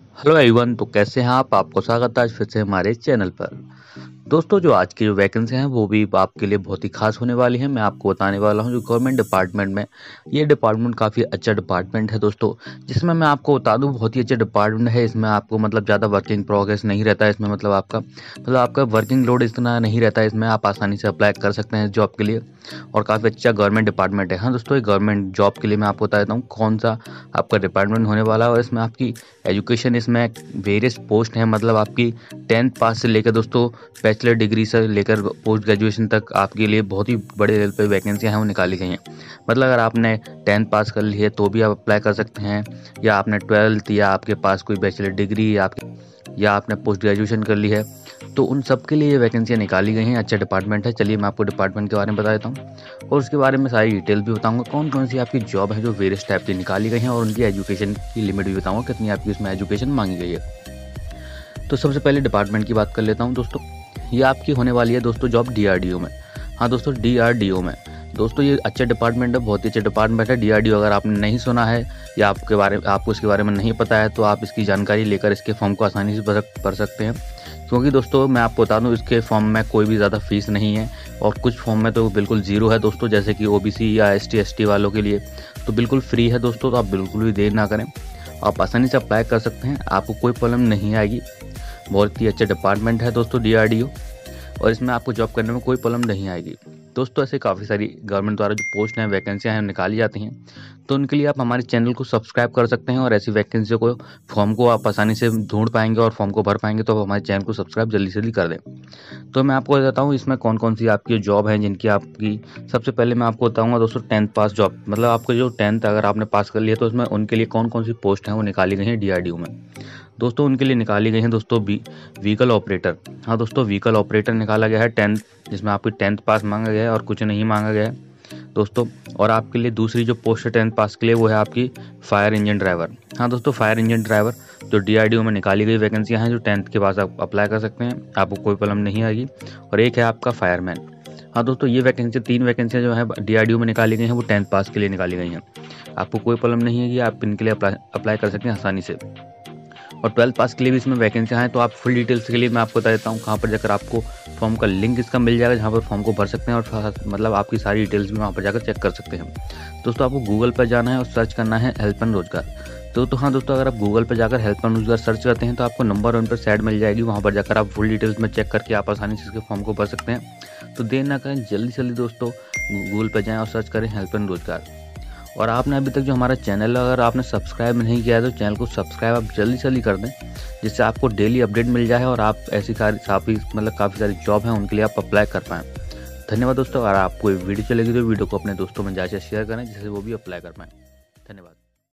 Hello everyone. तो कैसे हैं आप? आपको स्वागत है आज फिर से हमारे चैनल पर। दोस्तों, जो आज की जो वैकेंसी हैं वो भी आपके लिए बहुत ही खास होने वाली है। मैं आपको बताने वाला हूं जो गवर्नमेंट डिपार्टमेंट में, ये डिपार्टमेंट काफ़ी अच्छा डिपार्टमेंट है दोस्तों, जिसमें मैं आपको बता दूं बहुत ही अच्छा डिपार्टमेंट है। इसमें आपको मतलब ज़्यादा वर्किंग प्रोग्रेस नहीं रहता है। इसमें मतलब आपका वर्किंग लोड इतना नहीं रहता है। इसमें आप आसानी से अप्लाई कर सकते हैं जॉब के लिए, और काफ़ी अच्छा गवर्नमेंट डिपार्टमेंट है। हाँ दोस्तों, ये गवर्नमेंट जॉब के लिए मैं आपको बता देता हूँ कौन सा आपका डिपार्टमेंट होने वाला है। और इसमें आपकी एजुकेशन, इसमें वेरियस पोस्ट हैं। मतलब आपकी 10th पास से लेकर दोस्तों बैचलर डिग्री से लेकर पोस्ट ग्रेजुएशन तक आपके लिए बहुत ही बड़े लेवल पे वैकेंसियां हैं वो निकाली गई हैं। मतलब अगर आपने 10th पास कर ली है तो भी आप अप्लाई कर सकते हैं, या आपने 12th, या आपके पास कोई बैचलर डिग्री, या आपने पोस्ट ग्रेजुएशन कर ली है, तो उन सब के लिए ये वैकेंसियाँ निकाली गई हैं। अच्छा डिपार्टमेंट है। चलिए मैं आपको डिपार्टमेंट के बारे में बता देता हूँ, और उसके बारे में सारी डिटेल भी बताऊँगा, कौन कौन सी आपकी जॉब है जो वेरियस टाइप की निकाली गई हैं, और उनकी एजुकेशन की लिमिट भी बताऊँगा कितनी आपकी उसमें एजुकेशन मांगी गई है। तो सबसे पहले डिपार्टमेंट की बात कर लेता हूँ दोस्तों। ये आपकी होने वाली है दोस्तों जॉब डीआरडीओ में। हाँ दोस्तों, डीआरडीओ में। दोस्तों ये अच्छा डिपार्टमेंट है, बहुत ही अच्छा डिपार्टमेंट है डीआरडीओ। अगर आपने नहीं सुना है या आपको इसके बारे में नहीं पता है, तो आप इसकी जानकारी लेकर इसके फॉर्म को आसानी से भर सकते हैं। क्योंकि दोस्तों मैं आपको बता दूं, इसके फॉर्म में कोई भी ज़्यादा फीस नहीं है, और कुछ फॉर्म में तो बिल्कुल ज़ीरो है दोस्तों, जैसे कि ओबीसी या एसटी वालों के लिए तो बिल्कुल फ्री है दोस्तों। तो आप बिल्कुल भी देर ना करें, आप आसानी से अप्लाई कर सकते हैं, आपको कोई प्रॉब्लम नहीं आएगी। बहुत ही अच्छा डिपार्टमेंट है दोस्तों डीआरडीओ, और इसमें आपको जॉब करने में कोई प्रॉब्लम नहीं आएगी दोस्तों। ऐसे काफ़ी सारी गवर्नमेंट द्वारा जो पोस्ट हैं, वैकेंसियां हैं, निकाली जाती हैं, तो उनके लिए आप हमारे चैनल को सब्सक्राइब कर सकते हैं, और ऐसी वैकेंसियों को, फॉर्म को आप आसानी से ढूंढ पाएंगे और फॉर्म को भर पाएंगे। तो आप हमारे चैनल को सब्सक्राइब जल्दी से जल्दी कर दें। तो मैं आपको बताता हूँ इसमें कौन कौन सी आपकी जॉब है जिनकी आपकी। सबसे पहले मैं आपको बताऊंगा दोस्तों 10th पास जॉब, मतलब आपको जो 10th अगर आपने पास कर लिया तो उसमें उनके लिए कौन कौन सी पोस्ट हैं वो निकाली गई हैं डीआरडीओ में। दोस्तों उनके लिए निकाली गई हैं दोस्तों व्हीकल ऑपरेटर। हाँ दोस्तों, व्हीकल ऑपरेटर निकाला गया है 10th, जिसमें आपकी 10th पास मांगा गया है और कुछ नहीं मांगा गया है दोस्तों। और आपके लिए दूसरी जो पोस्ट है 10th पास के लिए, वो है आपकी फायर इंजन ड्राइवर। हाँ दोस्तों, फायर इंजन ड्राइवर जो डीआरडीओ में निकाली गई वैकेंसियाँ हैं, जो 10th के पास आप अप्लाई कर सकते हैं, आपको कोई प्रॉब्लम नहीं आएगी। और एक है आपका फायरमैन। हाँ दोस्तों, ये वैकेंसी, 3 वैकेंसियाँ जो है डीआरडीओ में निकाली गई हैं, वो 10th पास के लिए निकाली गई हैं। आपको कोई प्रॉब्लम नहीं है कि आप इनके लिए अप्लाई कर सकते हैं आसानी से। और 12th पास के लिए भी इसमें वैकेंसियाँ हैं। तो आप फुल डिटेल्स के लिए मैं आपको बता देता हूँ कहाँ पर जाकर आपको फॉर्म का लिंक इसका मिल जाएगा, जहाँ पर फॉर्म को भर सकते हैं, और मतलब आपकी सारी डिटेल्स भी वहाँ पर जाकर चेक कर सकते हैं। दोस्तों आपको गूगल पर जाना है और सर्च करना है हेल्प एंड रोजगार। तो हाँ दोस्तों, अगर आप गूगल पर जाकर हेल्प एंड रोजगार सर्च करते हैं तो आपको नंबर 1 पर साइड मिल जाएगी। वहाँ पर जाकर आप फुल डिटेल्स में चेक करके आप आसानी से इसके फॉर्म को भर सकते हैं। तो देर ना करें, जल्दी से जल्दी दोस्तों गूगल पर जाएँ और सर्च करें हेल्प एंड रोजगार। और आपने अभी तक जो हमारा चैनल है, अगर आपने सब्सक्राइब नहीं किया है तो चैनल को सब्सक्राइब आप जल्दी से जल्दी कर दें, जिससे आपको डेली अपडेट मिल जाए और आप ऐसी काफ़ी सारी जॉब हैं उनके लिए आप अप्लाई कर पाएँ। धन्यवाद दोस्तों। अगर आपको ये वीडियो चलेगी तो वीडियो को अपने दोस्तों में जाकर शेयर करें, जिससे वो भी अप्लाई कर पाएँ। धन्यवाद।